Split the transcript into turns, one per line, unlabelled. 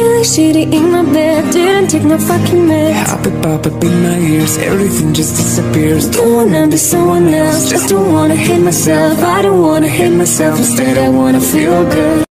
feeling shitty in my bed, didn't take my fucking meds.
Pop up in my ears, everything just disappears.
Don't wanna be someone else, just don't wanna hate myself. I don't wanna hate myself, instead I wanna feel good.